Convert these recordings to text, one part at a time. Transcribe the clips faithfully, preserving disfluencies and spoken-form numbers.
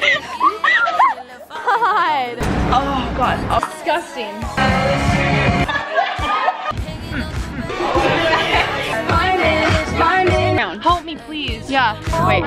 God. Oh God, oh, disgusting. Help me, please. Yeah. Wait.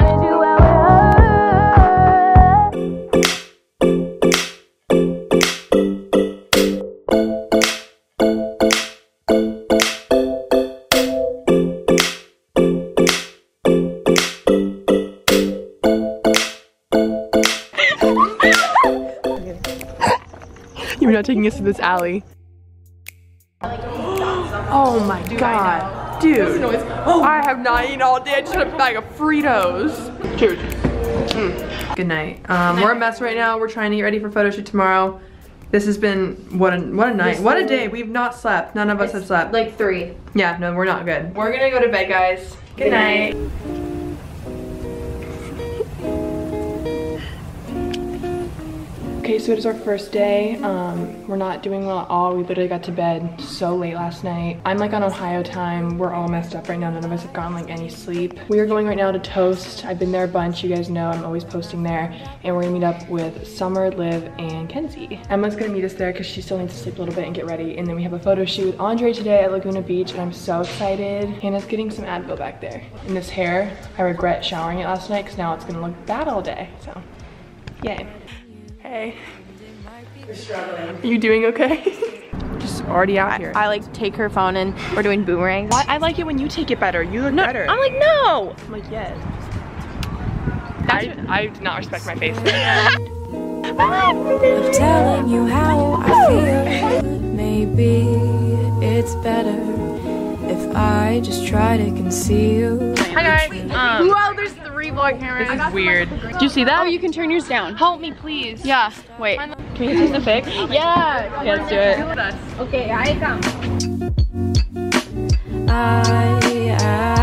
You're not taking us to this alley. Oh my God, dude. I have not eaten all day. I just had a bag of Fritos. Cheers. Mm. Good night. Um, we're a mess right now. We're trying to get ready for photo shoot tomorrow. This has been, what a, what a night. What a day. We've not slept. None of us have slept. Like three. Yeah, no, we're not good. We're gonna go to bed, guys. Good night. Okay, so it is our first day. Um, we're not doing well at all. We literally got to bed so late last night. I'm like on Ohio time. We're all messed up right now. None of us have gotten like any sleep. We are going right now to Toast. I've been there a bunch. You guys know I'm always posting there. And we're gonna meet up with Summer, Liv, and Kenzie. Emma's gonna meet us there because she still needs to sleep a little bit and get ready. And then we have a photo shoot with Andre today at Laguna Beach, and I'm so excited. Hannah's getting some Advil back there. And this hair, I regret showering it last night because now it's gonna look bad all day, so yay. Hey. You're struggling. Are you doing okay? Just already out I, here. I like take her phone and we're doing boomerangs. Why? I like it when you take it better. You look No, better. I'm like, no. I'm like, yes. I, I do not respect my face. I'm telling you how I feel. Maybe it's better if I just try to conceal. Hi guys. Um, Wow, there's three vlog cameras. This is weird. Do you see that? Oh, you can turn yours down. Help me, please. Yeah. Wait. Can we get this to fix? Yeah. Yeah, let's do it. Okay, I come. I,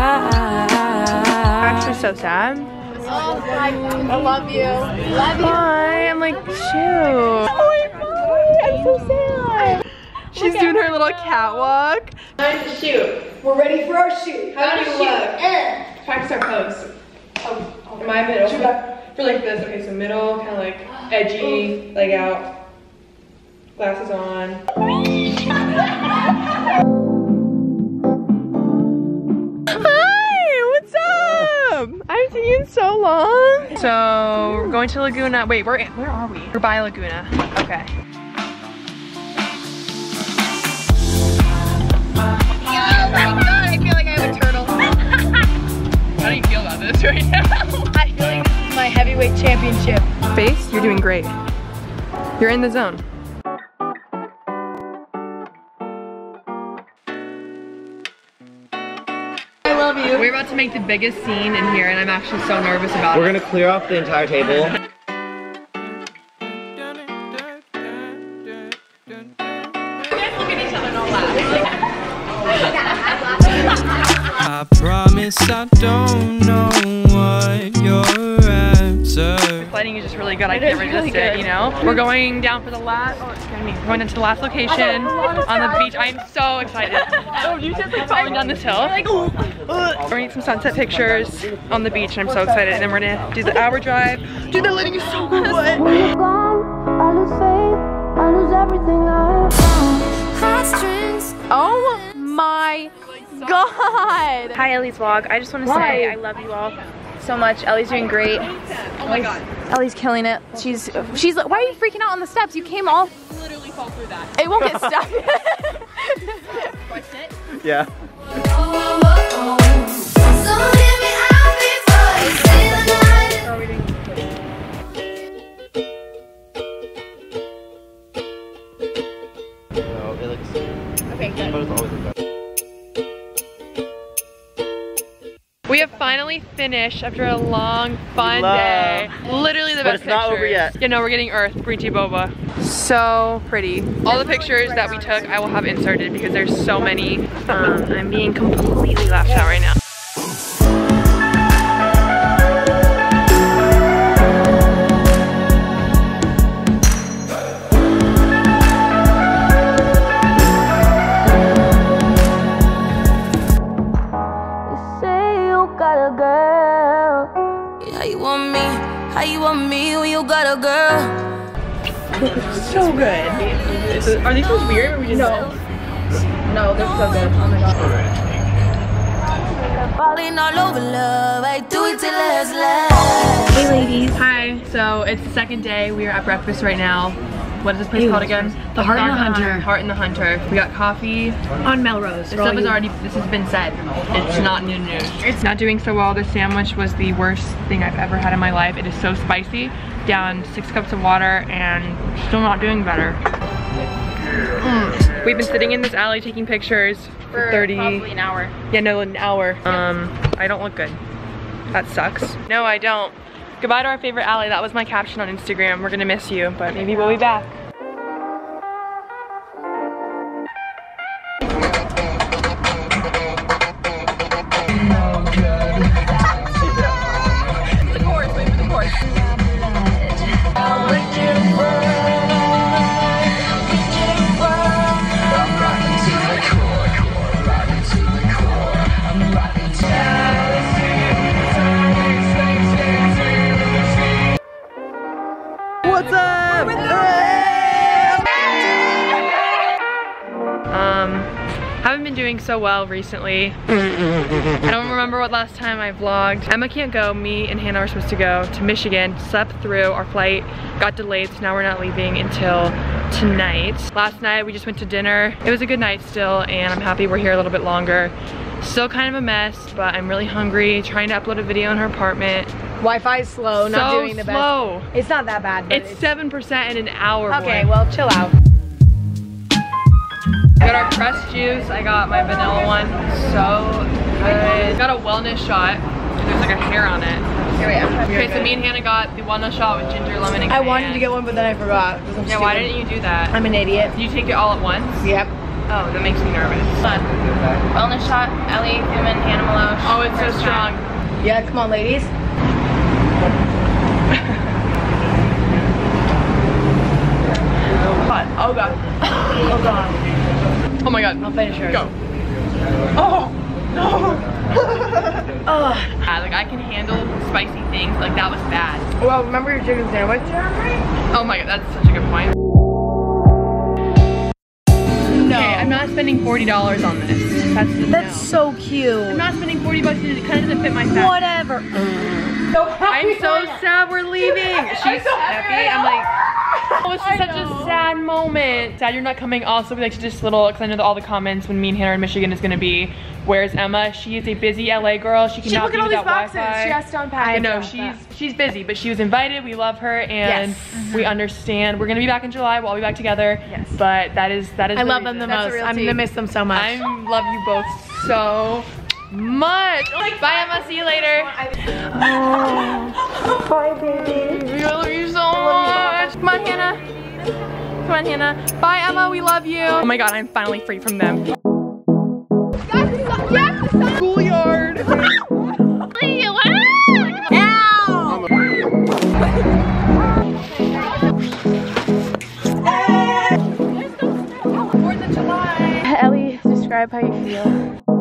I, I'm actually so sad. Oh my God, I love you. Love you. Why? I'm like, shoot. Oh my God, I'm so sad. She's doing her little catwalk. Time to shoot. We're ready for our shoot. How do you look? Practice our pose. Oh, am I middle? For like this. Okay, so middle, kind of like edgy, leg out, glasses on. Hi, what's up? I haven't seen you in so long. So we're going to Laguna. Wait, where where are we? We're by Laguna. Okay. Oh my God, I feel like I have a turtle. How do you feel about this right now? I feel like this is my heavyweight championship. Face, you're doing great. You're in the zone. I love you. We're about to make the biggest scene in here, and I'm actually so nervous about We're it. gonna clear off the entire table. I promise I don't know what your answer. The lighting is just really good. I can't resist it, you know? We're going down for the last, oh, it's scaring me. We're going into the last location on the beach. I'm so excited. Oh, you just like falling down this hill. Like, oh, we're gonna get some sunset pictures on the beach, and I'm so excited. And then we're gonna do the hour drive. Dude, the lighting is so good. when you're gone, I lose faith, I lose everything I found. Heartstrings. Oh my God. Hi Ellie's vlog. I just want to say I love you all so much. Ellie's doing great. Oh my God. Ellie's killing it. She's she's like, why are you freaking out on the steps? You came all. Literally fall through that. It won't get stuck. Yeah. So hear me out before you say the night. Are we doing? No, it looks. Okay, good. But it's always like that. We have finally finished after a long, fun Love. day. Literally the But best it's not over pictures. yet. Yeah, no, we're getting Earth, Brinty Boba. So pretty. All the pictures that we took, I will have inserted because there's so many. Um, I'm being completely laughed at right now. How you want me? How you want me when you got a girl. So good. Are these ones weird? Or we just no. No, they're so good. Oh my god. Falling all over love, I do it till it's last. Hey ladies. Hi. So it's the second day. We are at breakfast right now. What is this place Ew, called again? The Heart and the Hunter. Heart and the Hunter. We got coffee. On Melrose. This stuff is already, this has been said. It's not new news. It's not doing so well. This sandwich was the worst thing I've ever had in my life. It is so spicy. Down six cups of water and still not doing better. Mm. We've been sitting in this alley taking pictures for, for thirty. Probably an hour. Yeah, no, an hour. Um, I don't look good. That sucks. No, I don't. Goodbye to our favorite alley. That was my caption on Instagram. We're gonna miss you, but maybe we'll be back. The chorus, wait for the chorus. What's up? Um, haven't been doing so well recently. I don't remember what last time I vlogged. Emma can't go. Me and Hannah are supposed to go to Michigan. Slept through. Our flight got delayed, so now we're not leaving until tonight. Last night we just went to dinner. It was a good night still, and I'm happy we're here a little bit longer. Still kind of a mess, but I'm really hungry. Trying to upload a video in her apartment. Wi-Fi's slow, not so doing the best. slow. It's not that bad. But it's seven percent in an hour. Okay, boy. well, chill out. Got our pressed juice. I got my vanilla one. So good. Got a wellness shot. There's like a hair on it. Here we are. Okay, so me and Hannah got the wellness shot with ginger, lemon, and I cayenne. wanted to get one, but then I forgot. Yeah, why didn't you do that? I'm an idiot. Did you take it all at once? Yep. Oh, that makes me nervous. Fun. Wellness shot, Ellie, Thumann, Hannah Maloche. Oh, it's so strong. Yeah, come on, ladies. Oh god. Oh god. Oh my god. I'll finish yours. Go. Oh no. Oh. Uh, like I can handle spicy things. Like that was bad. Well, remember your chicken sandwich? Oh my god, that's such a good point. No. Okay, I'm not spending forty dollars on this. That's the That's no. so cute. I'm not spending forty bucks because it kind of doesn't fit my fat. Whatever. So I'm so sad we're leaving. She's I'm so happy. happy. I'm like, oh, it's just such a sad moment. Sad you're not coming. Also, like just little, because I know that all the comments when me and Hannah are in Michigan is gonna be, where's Emma? She is a busy L A girl. She cannot she be without boxes. Wi-Fi. She has to unpack. I know she's she's busy, but she was invited. We love her, and yes. mm-hmm. we understand. We're gonna be back in July. We'll all be back together. Yes. But that is that is. I the love reason. them the most. I'm gonna miss them so much. I love you both so much. Bye, Emma. See you later. Oh, bye, baby. We love you so much. Come on, Hannah. Come on, Hannah. Bye, Emma. We love you. Oh my god, I'm finally free from them. Schoolyard. Ellie, describe how you feel.